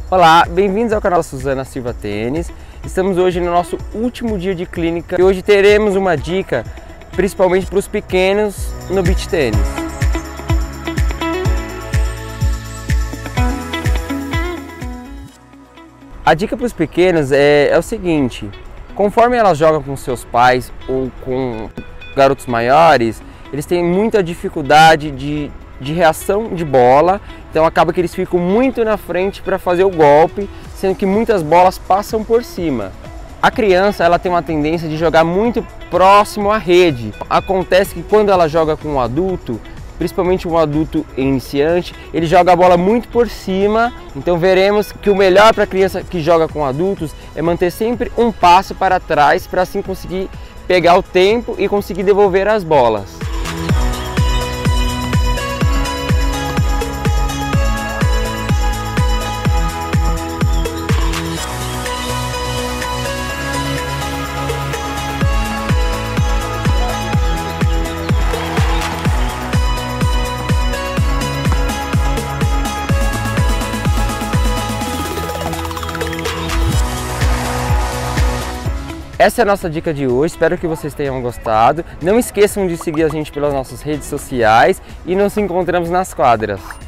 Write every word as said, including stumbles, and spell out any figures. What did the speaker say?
Olá, bem-vindos ao canal Suzana Silva Tênis. Estamos hoje no nosso último dia de clínica e hoje teremos uma dica principalmente para os pequenos no beach tênis. A dica para os pequenos é, é o seguinte: conforme elas jogam com seus pais ou com garotos maiores, eles têm muita dificuldade de, de reação de bola, então acaba que eles ficam muito na frente para fazer o golpe, sendo que muitas bolas passam por cima. A criança ela tem uma tendência de jogar muito próximo à rede. Acontece que quando ela joga com um adulto, principalmente um adulto iniciante, ele joga a bola muito por cima. Então veremos que o melhor para a criança que joga com adultos é manter sempre um passo para trás, para assim conseguir pegar o tempo e conseguir devolver as bolas. Essa é a nossa dica de hoje, espero que vocês tenham gostado. Não esqueçam de seguir a gente pelas nossas redes sociais e nos encontramos nas quadras.